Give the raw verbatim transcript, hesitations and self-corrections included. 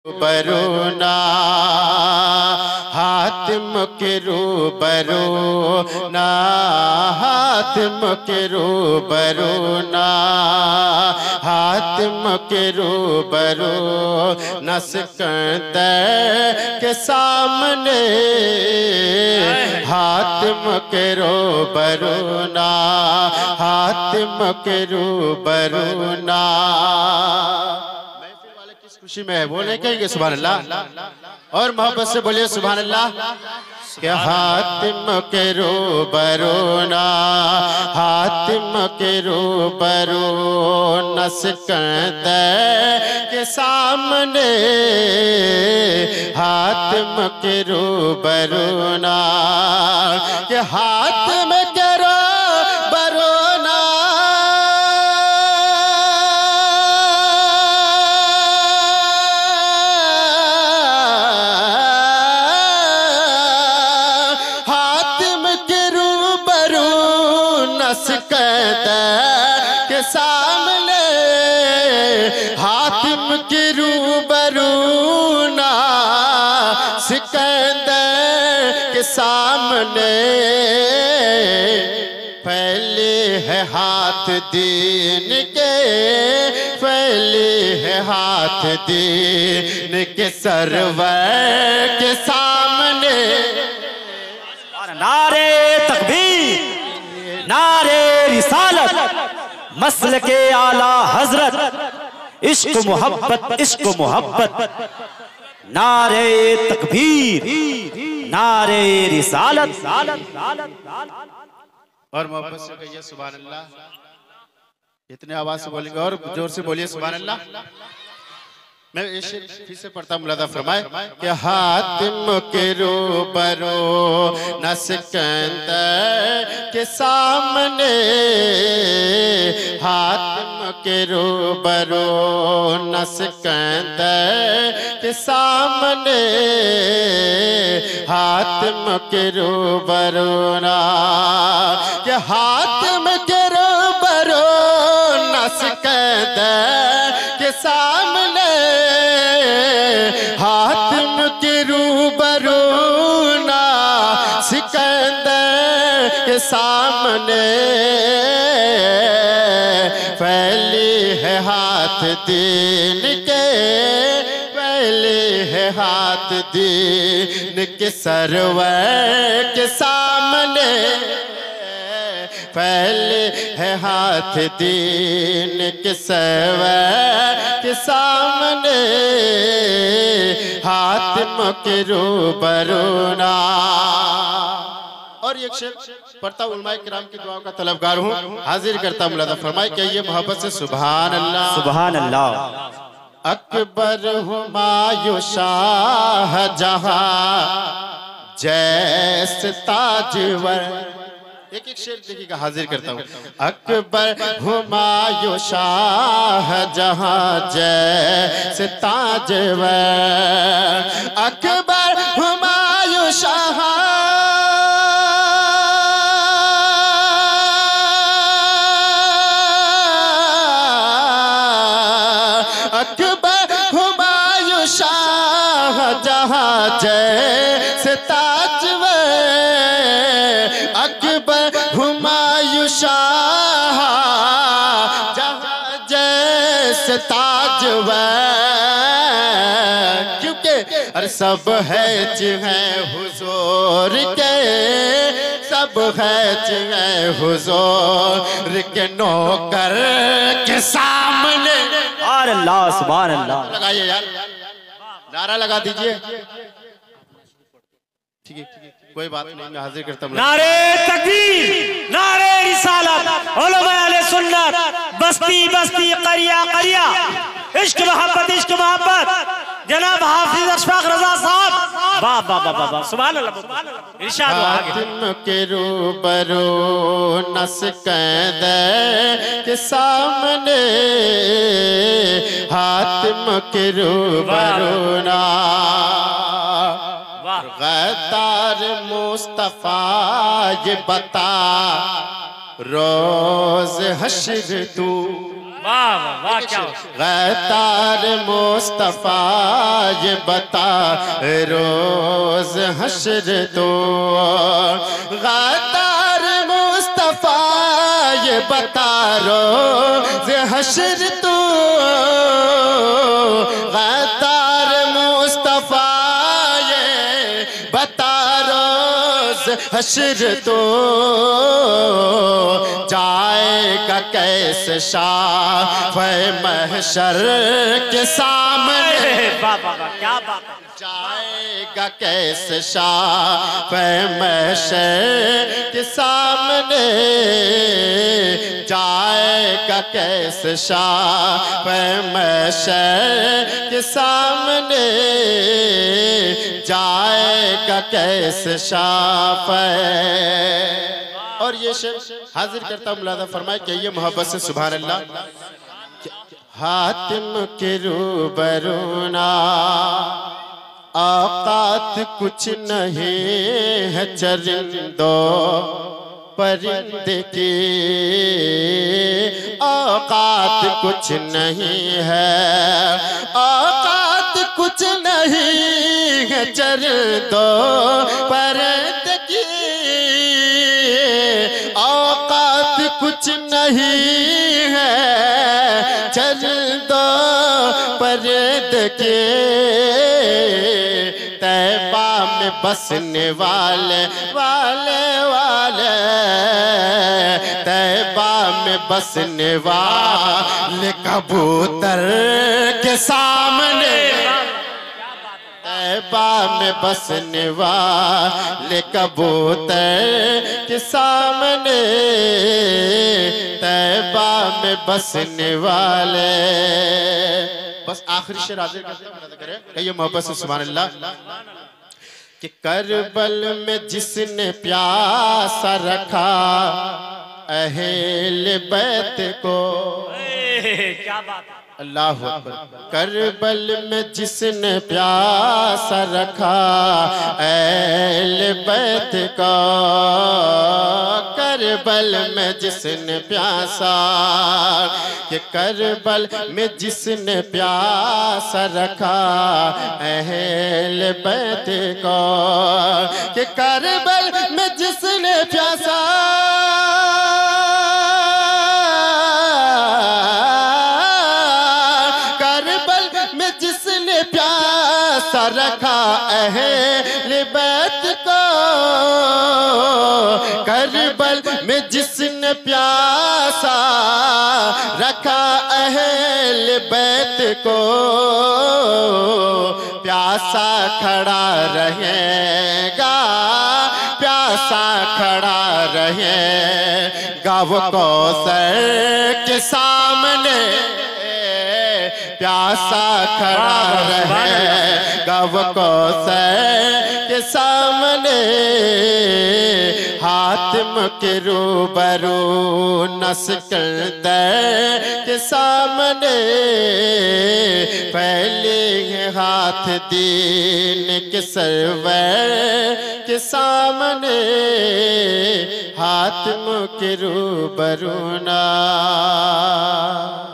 बरोना हातिम के रूबरू ना हातिम के रूबरू ना हातिम के रूबरू न सिकंदर के सामने हातिम के रूबरू ना हातिम के रूबरू ना। खुशी में है बोले कहेंगे सुभान अल्लाह और मोहब्बत से बोलिए सुभान अल्लाह। के हातिम के रूबरू ना हातिम के रूबरू न सिकंदर के सामने हातिम के रूबरू ना के हातिम के रूबरू ना सिकंदर के सामने हातिम के रूबरू ना सिकंदर के सामने फैले है हाथ दीन के फैले है हाथ दीन के सरवर के सामने। नारे तकबीर नारे रिसालत मसल के आला हजरत इश्क मोहब्बत इश्क मोहब्बत नारे तकबीर नारे रिसालत और मोहब्बत से कहिए सुभान अल्लाह। इतने आवाज से बोलेंगे और जोर से बोलिए सुभान अल्लाह। मैं इसे फिर से पढ़ता मुलादा फरमाए कि हातिम के रूबरू न सिकंदर के सामने हातिम के रूबरू न सिकंदर के सामने हातिम के रूबरू ना कि हातिम के रूबरू न सिकंदर के सामने हातिम के रूबरू ना सिकंदर के सामने फैली है हाथ दीन के फैली है हाथ दीन के सरवर के सामने फैले है हाथ दीन के सरवर के सामने हातिम के रूबरू ना। और एक शेर पढ़ता उलमाए किराम की दुआओं का तलबगार हूँ हाजिर करता मुलादा फरमाए कि ये मोहब्बत से सुभान अल्लाह सुभान अल्लाह। अकबर हुमायूं शाह जहां जैसे ताजवर। एक एक शेर देखिएगा हाजिर करता हूँ। अकबर हुमायूं शाह जहां जैसे ताजवर अकबर हुमायूं शाह अकबर हुमायूं शाह जहां जैसे ताजवर अकबर हुमायूं शाह जहां जैसे ताजवर क्योंकि अरे सब है है हुजूर के सब है हुजूर के नौकर के सामने। और अल्लाह सुभान अल्लाह लगाइए यार नारा लगा दीजिए। ठीक है कोई बात नहीं मैं हाजिर करता हूँ। नारे तकबीर नारे रिसालत उलमा अहले सुन्नत बस्ती बस्ती करिया करिया इश्क मोहब्बत इश्क मोहब्बत जनाब हाफिज अशफाक रजा साहब वाह वाह वाह वाह सुभान अल्लाह। इरशाद हातिम के रूबरू न सिकंदर के सामने हातिम के रूबरू ना गद्दार मुस्तफा ये बता रोज हश्र तू वाह वाह वाह क्या गतार मुस्तफा ये बता रोज हश्र तो गतार मुस्तफा ये बता रोज हश्र तो गतार मुस्तफा ये बता रोज हश्र तो जाएगा कैसे शाफ़ महशर के सामने बाबा क्या बात जाएगा कैसे शाफ़ महशर के सामने जाएगा कैसे शाफ़ महशर के सामने जाएगा कैसे शाफ़। और ये शेर हाजिर करता हूँ मुलादा फरमाए कि ये मोहब्बत से सुभान अल्लाह। हातिम के रूबरूना औकात कुछ नहीं है चरिंदो परिंदे की औकात कुछ नहीं है औकात कुछ नहीं है चरिंदो परिंदे की औकात कुछ नहीं है चल दो परद के तैबा में बसने वाले वाले वाले तैबा में बसने वाले कबूतर के सामने तैबा में बसने वाले कबूतर के सामने तैबा में बसने वाले। बस आखिरी शेर हाजिर करते हैं कहिए मोहब्बत से सुभान अल्लाह कि करबल में जिसने प्यासा रखा अहले बैत को क्या बात अल्लाह अकबर। करबल में जिसने प्यासा रखा अहले बैत को करबल में जिसने प्यासा कि करबल में जिसने प्यासा रखा अहले बैत को कि करबल में जिसने प्यासा रखा अहले बैत को करबल में जिसने प्यासा रखा अहले बैत को प्यासा खड़ा रहेगा प्यासा खड़ा रहेगा वो कौसर के सामने प्यासा खड़ा रहेगा वो कौसर के सामने हातिम के रूबरू नस्कंदर के सामने पहले हाथ दीन के सरवर के सामने हातिम के रूबरू ना